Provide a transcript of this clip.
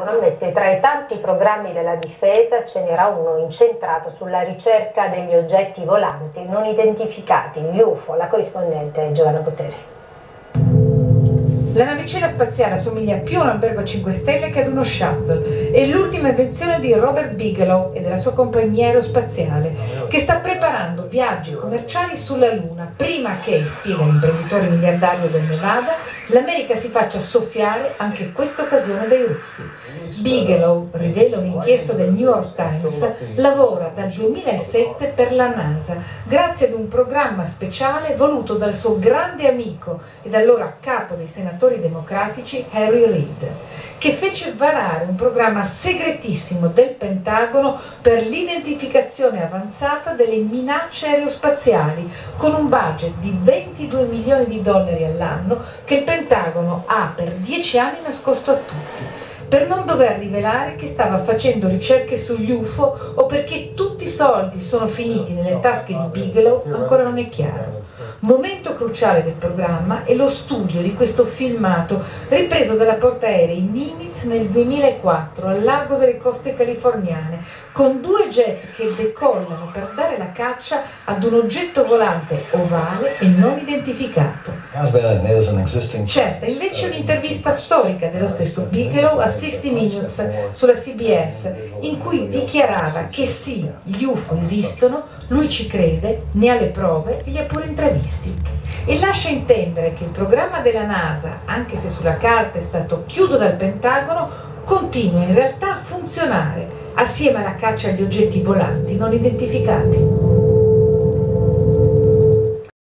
Pentagono ammette tra i tanti programmi della difesa ce n'era uno incentrato sulla ricerca degli oggetti volanti non identificati, gli UFO. La corrispondente è Giovanna Boteri. La navicella spaziale assomiglia più a un albergo a 5 stelle che ad uno shuttle. È l'ultima invenzione di Robert Bigelow e della sua compagnia aerospaziale, che sta preparando viaggi commerciali sulla Luna, prima che, spiega l'imprenditore miliardario del Nevada, l'America si faccia soffiare anche questa occasione dai russi. Bigelow, rivela un'inchiesta del New York Times, lavora dal 2007 per la NASA, grazie ad un programma speciale voluto dal suo grande amico ed allora capo dei senatori democratici Harry Reid, che fece varare un programma segretissimo del Pentagono per l'identificazione avanzata delle minacce aerospaziali, con un budget di 22 milioni di dollari all'anno che il Pentagono ha per 10 anni nascosto a tutti, per non dover rivelare che stava facendo ricerche sugli UFO o perché tutti i soldi sono finiti nelle tasche di Bigelow ancora non è chiaro. Momento cruciale del programma è lo studio di questo filmato ripreso dalla portaerei Nimitz nel 2004 al largo delle coste californiane, con 2 jet che decollano per dare la caccia ad un oggetto volante ovale e non identificato. Certa invece un'intervista storica dello stesso Bigelow a 60 Minutes sulla CBS, in cui dichiarava che sì, gli UFO esistono, lui ci crede, ne ha le prove e li ha pure intravisti. E lascia intendere che il programma della NASA, anche se sulla carta è stato chiuso dal Pentagono, continua in realtà a funzionare, assieme alla caccia agli oggetti volanti non identificati.